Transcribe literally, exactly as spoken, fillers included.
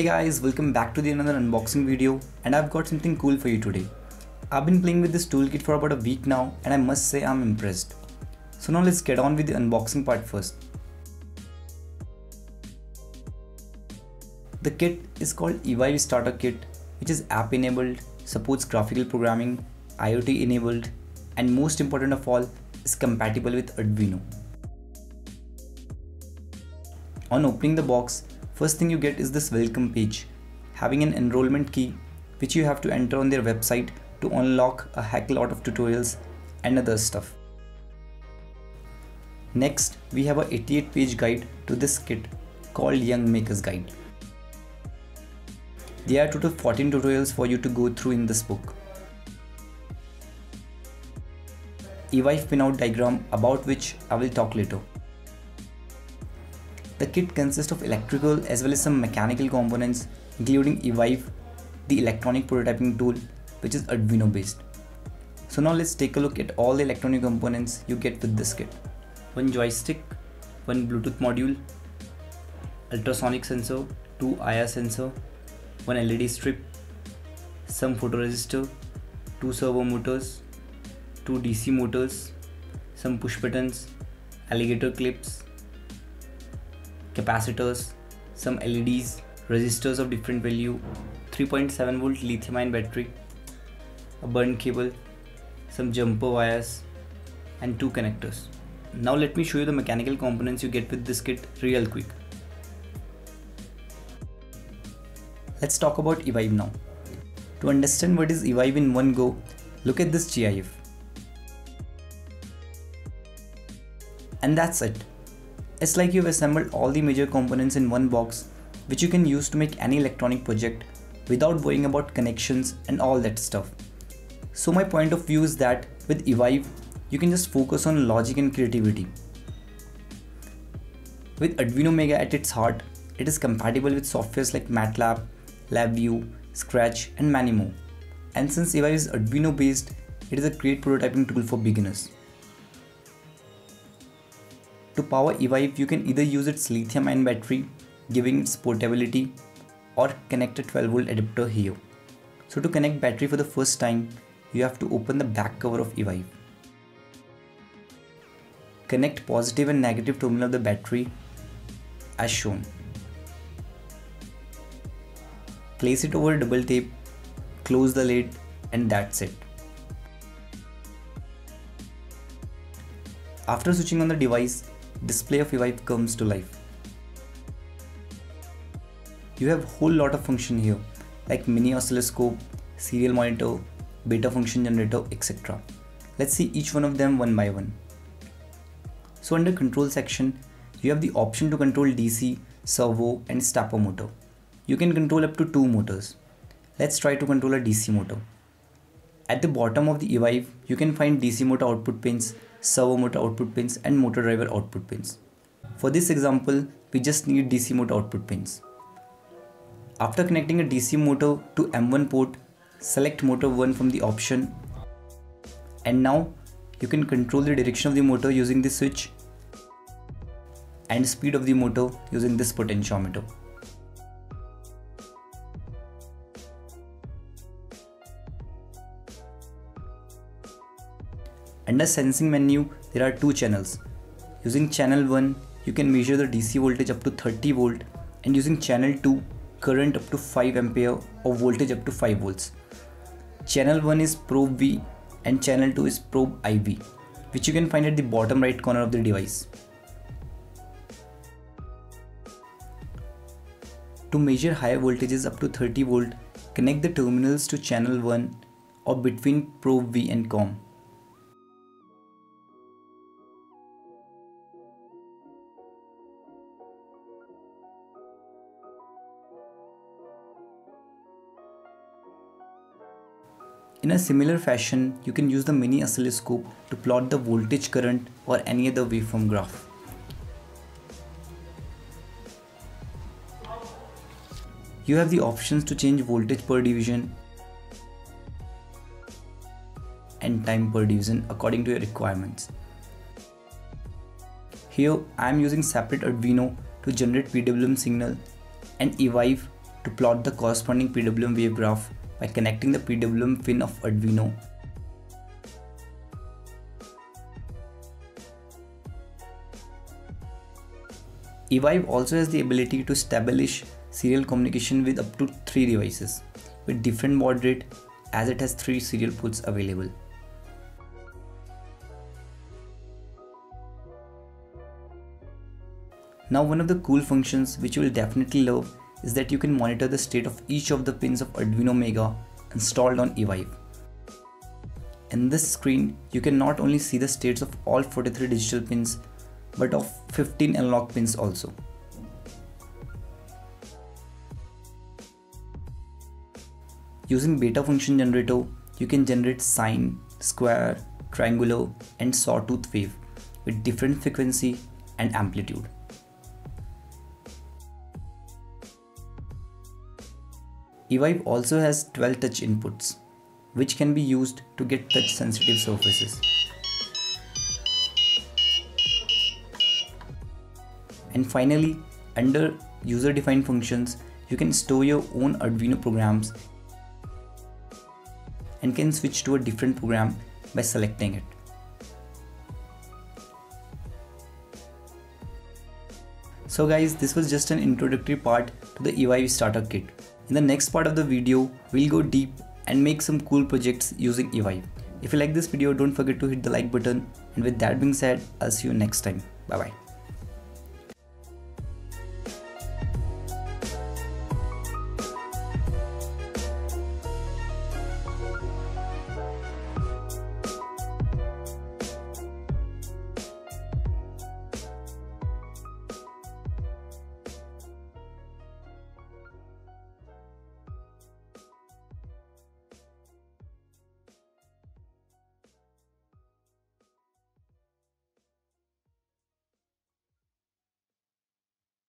Hey guys, welcome back to the another unboxing video, and I've got something cool for you today. I've been playing with this toolkit for about a week now and I must say I'm impressed. So now let's get on with the unboxing part first. The kit is called eVive Starter Kit, which is app enabled, supports graphical programming, IoT enabled, and most important of all, is compatible with Arduino. On opening the box, first thing you get is this welcome page, having an enrollment key which you have to enter on their website to unlock a heck lot of tutorials and other stuff. Next, we have a eighty-eight page guide to this kit called Young Maker's Guide. There are total fourteen tutorials for you to go through in this book. eVive pinout diagram, about which I will talk later. The kit consists of electrical as well as some mechanical components, including eVive, the electronic prototyping tool, which is Arduino based. So now let's take a look at all the electronic components you get with this kit. One joystick, one Bluetooth module, ultrasonic sensor, two I R sensor, one L E D strip, some photoresistor, two servo motors, two D C motors, some push buttons, alligator clips, capacitors, some L E Ds, resistors of different value, three point seven volt lithium ion battery, a burn cable, some jumper wires, and two connectors. Now let me show you the mechanical components you get with this kit real quick. Let's talk about eVive now. To understand what is eVive in one go, look at this GIF. And that's it. It's like you've assembled all the major components in one box, which you can use to make any electronic project without worrying about connections and all that stuff. So my point of view is that with eVive, you can just focus on logic and creativity. With Arduino Mega at its heart, it is compatible with softwares like MATLAB, LabVIEW, Scratch, and many more. And since eVive is Arduino based, it is a great prototyping tool for beginners. To power eVive, you can either use its lithium ion battery, giving its portability, or connect a twelve volt adapter here. So to connect battery for the first time, you have to open the back cover of eVive. Connect positive and negative terminal of the battery as shown. Place it over double tape, close the lid, and that's it. After switching on the device, display of eVive comes to life. You have a whole lot of function here like mini oscilloscope, serial monitor, beta function generator, et cetera. Let's see each one of them one by one. So under control section, you have the option to control D C, servo, and stepper motor. You can control up to two motors. Let's try to control a D C motor. At the bottom of the eVive, you can find D C motor output pins, servo motor output pins, and motor driver output pins. For this example, we just need D C motor output pins. After connecting a D C motor to M one port, select motor one from the option, and now you can control the direction of the motor using this switch and speed of the motor using this potentiometer. Under sensing menu, there are two channels. Using channel one, you can measure the D C voltage up to thirty volt, and using channel two, current up to five ampere or voltage up to five volts. Channel one is probe V and channel two is probe I V, which you can find at the bottom right corner of the device. To measure higher voltages up to thirty volt, connect the terminals to channel one or between probe V and COM. In a similar fashion, you can use the mini oscilloscope to plot the voltage, current, or any other waveform graph. You have the options to change voltage per division and time per division according to your requirements. Here I am using separate Arduino to generate P W M signal and eVive to plot the corresponding P W M wave graph by connecting the P W M pin of Arduino. eVive also has the ability to establish serial communication with up to three devices with different baud rate, as it has three serial ports available. Now, one of the cool functions which you will definitely love is that you can monitor the state of each of the pins of Arduino Mega installed on eVive. In this screen, you can not only see the states of all forty-three digital pins, but of fifteen analog pins also. Using beta function generator, you can generate sine, square, triangular, and sawtooth wave with different frequency and amplitude. eVive also has twelve touch inputs, which can be used to get touch sensitive surfaces. And finally, under user defined functions, you can store your own Arduino programs and can switch to a different program by selecting it. So guys, this was just an introductory part to the eVive starter kit. In the next part of the video, we'll go deep and make some cool projects using eVive. If you like this video, don't forget to hit the like button, and with that being said, I'll see you next time. Bye bye.